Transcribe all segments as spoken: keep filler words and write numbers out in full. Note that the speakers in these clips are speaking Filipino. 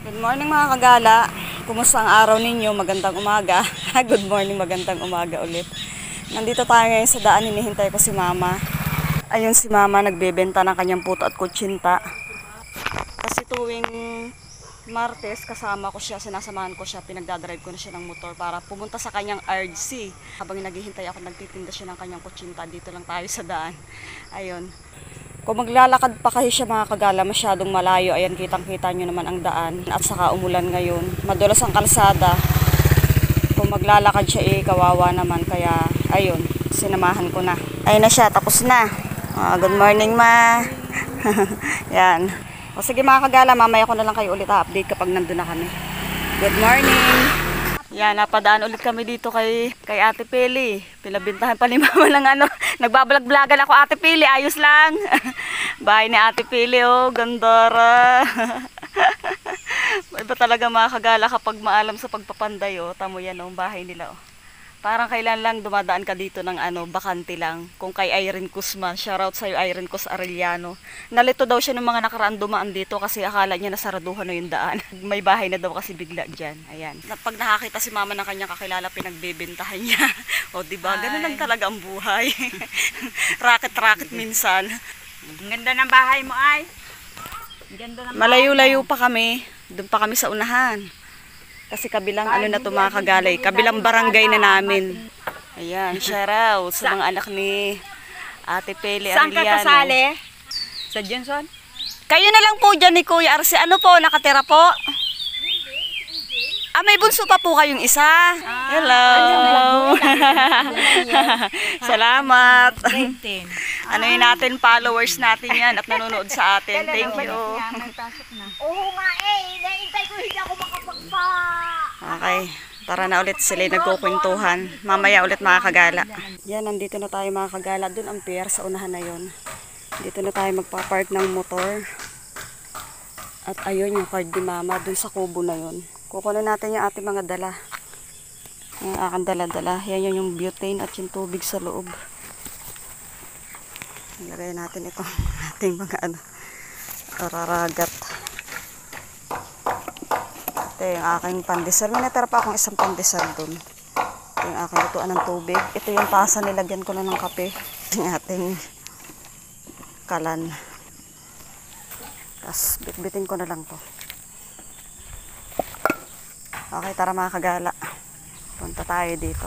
Good morning mga kagala. Kumusta ang araw ninyo? Magandang umaga. Good morning, magandang umaga ulit. Nandito tayo ngayon sa daan. Hinihintay ko si mama. Ayun si mama nagbebenta ng kanyang puto at kutsinta. Kasi tuwing Martes kasama ko siya, sinasamahan ko siya, pinagdadrive ko na siya ng motor para pumunta sa kanyang R C. Habang naghihintay ako, nagtitinda siya ng kanyang kutsinta. Dito lang tayo sa daan. Ayun. Kung maglalakad pa kayo siya mga kagala, masyadong malayo. Ayan, kitang-kita nyo naman ang daan. At saka umulan ngayon. Madulas ang kalsada. Kung maglalakad siya, eh, kawawa naman. Kaya, ayun, sinamahan ko na. Ayun na siya, tapos na. Uh, good morning, ma. Yan. O sige mga kagala, mamaya ko na lang kayo ulit update kapag nandun na kami. Good morning. Yan, napadaan ulit kami dito kay, kay Ate Pili. Pinabintahan pa ni mama ng ano. Nagbabalag-blagan ako, Ate Pili, ayos lang. Bahay ni Ate Pili, oh, gandara. Iba talaga mga kagala kapag maalam sa pagpapanday, oh. Tamo yan, oh, bahay nila, oh. Parang kailan lang dumadaan ka dito ng ano, bakante lang. Kung kay Irene Cusman, shoutout sa'yo Irene Cus Arellano. Nalito daw siya ng mga nakaraan dumaan dito kasi akala niya nasaraduhan na yung daan. May bahay na daw kasi bigla dyan. Ayan. Pag nakakita si mama ng kanyang kakilala, pinagbebentahan niya. O diba, ganun lang talaga ang buhay. Racket-racket minsan. Ang ganda ng bahay mo ay. Malayo-layo pa kami. Doon pa kami sa unahan. Kasi kabilang ano na to mga kagalay, kabilang barangay na namin. Ayan, shout out sa mga anak ni Ate Pili Arellano. Saan ka kasali? Sa Johnson? Kayo na lang po dyan ni Kuya Arce. Ano po, nakatira po? Ah, may bunso pa po kayong isa. Ah, hello. Salamat. Ano yun natin, followers natin yan at nanonood sa atin. Thank you. Oo nga eh, naintay ko hindi ako makapagpa. Okay, tara na ulit sila nagkukwentuhan. Mamaya ulit mga kagala. Yan, nandito na tayo mga kagala. Doon ang pier sa unahan na yon. Dito na tayo magpa-park ng motor. At ayun yung card ni mama doon sa kubo na yon. Kukunin natin yung ating mga dala. Yung aking dala-dala. Yan yun yung butane at yung tubig sa loob. Ilagay natin ito. Ating mga ano, raragat. Ito yung aking pandesal. May natira pa akong isang pandesal dun. Ito yung aking lutuan ng tubig. Ito yung tasa, nilagyan ko na ng kape. Yung ating kalan. Tapos bitbitin ko na lang to. Okay, tara mga kagala. Punta tayo dito.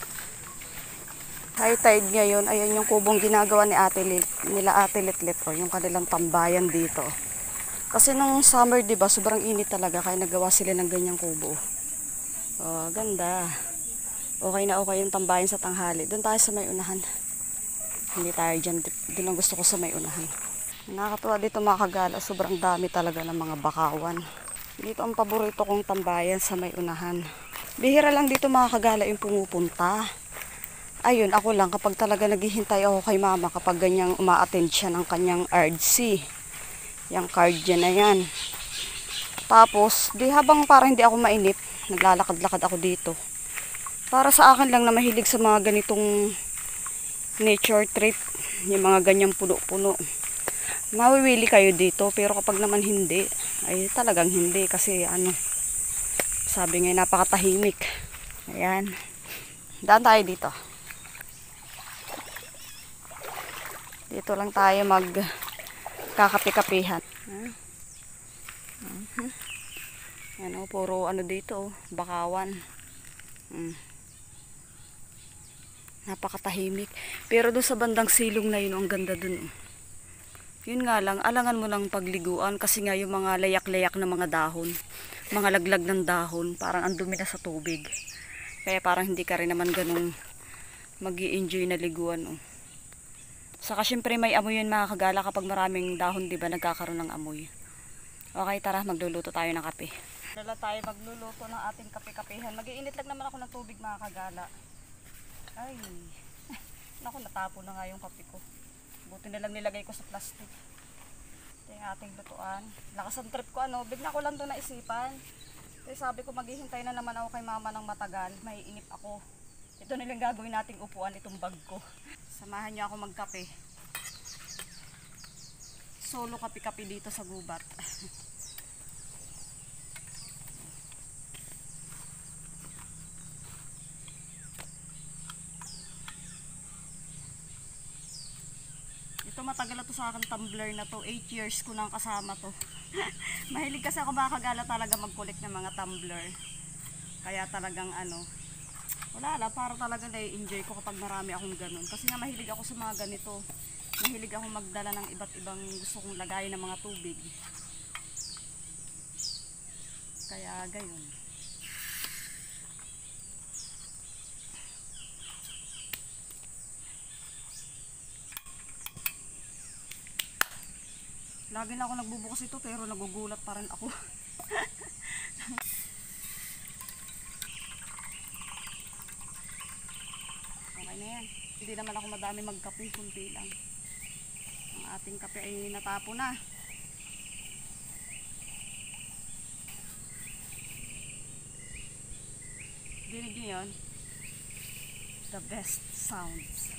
High tide ngayon, ayan yung kubong ginagawa ni Ate Lit, nila Ate Litlit, oh, yung kanilang tambayan dito. Kasi nung summer, di ba, sobrang init talaga kaya nagawa sila ng ganyang kubo. Oh, ganda. Okay na okay yung tambayan sa tanghali. Doon tayo sa may unahan. Hindi tayo dyan, doon ang gusto ko sa may unahan. Nakakatuwa dito mga kagala, sobrang dami talaga ng mga bakawan. Dito ang paborito kong tambayan sa may unahan. Bihira lang dito mga kagala yung pumupunta. Ayun, ako lang kapag talaga naghihintay ako kay mama kapag ganyang uma-attend siya ng kanyang R C. Yang card dyan na yan. Tapos, di habang parang hindi ako mainip, naglalakad-lakad ako dito. Para sa akin lang na mahilig sa mga ganitong nature trip, yung mga ganyang puno-puno. Mawiwili kayo dito, pero kapag naman hindi, ay talagang hindi kasi ano, sabi nga napakatahimik. Ayan. Daan tayo dito. Dito lang tayo mag kakape-kapehan. Uh -huh. Ano, puro ano dito, bakawan. Mm. Napakatahimik. Pero doon sa bandang silong na yun, ang ganda dun. Yun nga lang, alangan mo ng pagliguan kasi nga yung mga layak-layak na mga dahon, mga laglag ng dahon, parang ang dumi na sa tubig. Kaya parang hindi ka rin naman ganun mag-i-enjoy na liguan. Oh. Saka syempre may amoy yun mga kagala kapag maraming dahon, di ba, nagkakaroon ng amoy. Okay, tara, magluluto tayo ng kape. Dala tayo magluluto ng ating kape-kapehan. Mag-iinit lang naman ako ng tubig mga kagala. Ay, naku, natapo na nga yung kape ko. Buti na lang nilagay ko sa plastic. Ito yung ating lutuan. Lakas ang trip ko, ano, bigla ko lang ito naisipan. Kasi sabi ko maghihintay na naman ako kay mama ng matagal. May inip ako. Ito nilang gagawin nating upuan, itong bag ko. Samahan niyo ako magkape. Solo kape-kape dito sa gubat. matagal na to sa akin tumbler na to. eight years ko nang kasama to. Mahilig kasi ako makagala talaga mag-collect ng mga tumbler. Kaya talagang ano, wala la, para talaga na-enjoy ko kapag marami akong ganun. Kasi nga mahilig ako sa mga ganito. Mahilig ako magdala ng iba't ibang gusto kong lagayin ng mga tubig. Kaya gayon. Lagi na ako nagbubukas ito pero nagugulat pa rin ako. Okay na yan. Hindi naman ako madami magkape, kunti lang. Ang ating kape ay natapo na. Dinig nyo yun? The best sounds.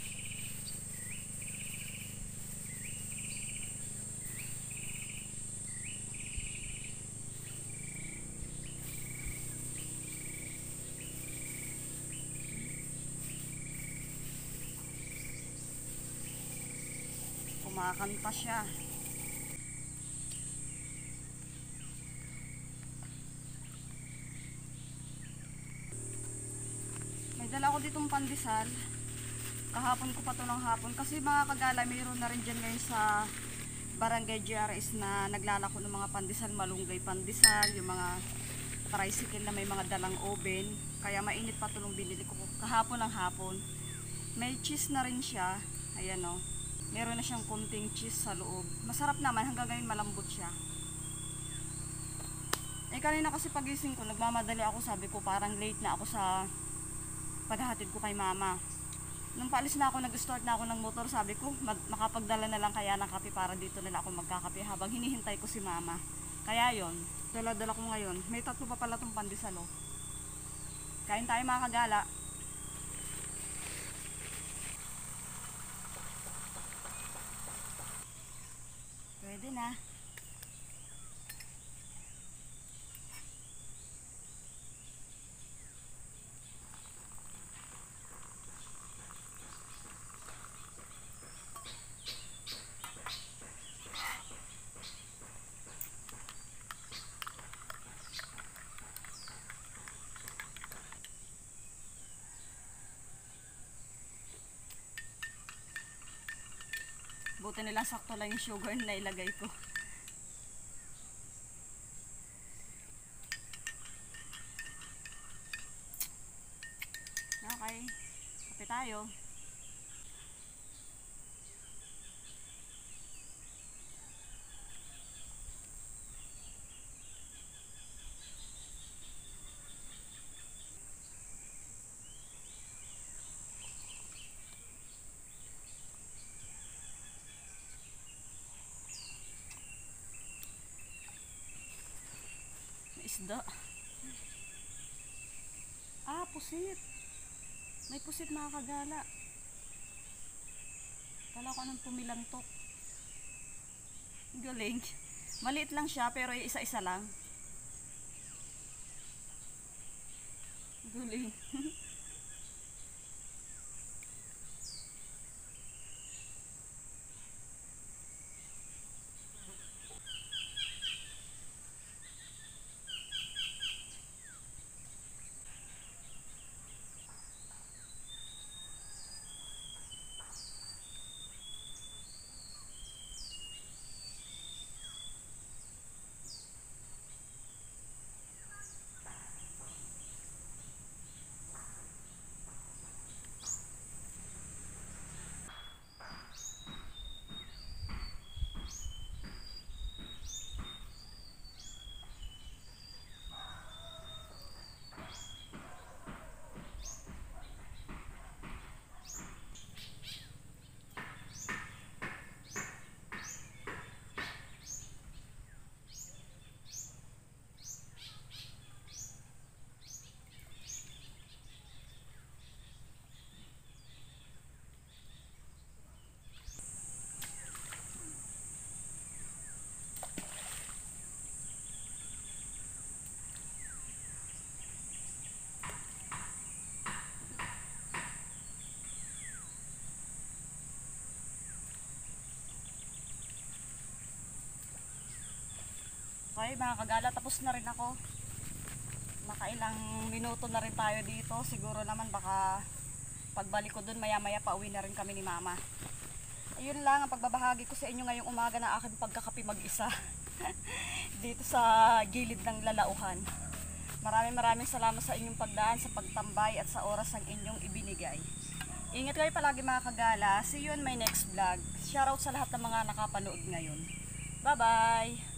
Kumakanta siya. May dala ko ditong pandesal. Kahapon ko pa to ng hapon. Kasi mga kagala, mayroon na rin dyan ngayon sa Barangay G R S na naglalako ng mga pandesal, malunggay pandesal, yung mga tricycle na may mga dalang oven. Kaya mainit pa to nung binili ko kahapon ng hapon. May cheese na rin siya. Ayan o. Meron na siyang konting cheese sa loob. Masarap naman, hanggang ngayon malambot siya. Eh kanina kasi pagising ko, nagmamadali ako, sabi ko parang late na ako sa paghahatid ko kay mama. Nung paalis na ako, nag-start na ako ng motor, sabi ko makapagdala na lang kaya ng kape para dito na lang ako magkakape habang hinihintay ko si mama. Kaya yon, dala-dala ko ngayon. May tatlo pa pala itong pandesal oh. Kain tayo mga kagala. Pwede na. Buti nila sakto lang yung sugar na ilagay ko. Okay, kape tayo. Isda. Ah, pusit. May pusit mga kagala. Kala ko anong pumilantok. Galing. Maliit lang siya pero isa-isa lang. Galing. Okay mga kagala, tapos na rin ako. Makailang minuto na rin tayo dito. Siguro naman baka pagbalik ko dun maya maya pauwi na rin kami ni mama. Ayun lang ang pagbabahagi ko sa inyo ngayong umaga na aking pagkakapi mag-isa. Dito sa gilid ng lalauhan. Maraming maraming salamat sa inyong pagdaan, sa pagtambay at sa oras ang inyong ibinigay. Ingat kayo palagi mga kagala. See you on my next vlog. Shoutout sa lahat ng mga nakapanood ngayon. Bye bye!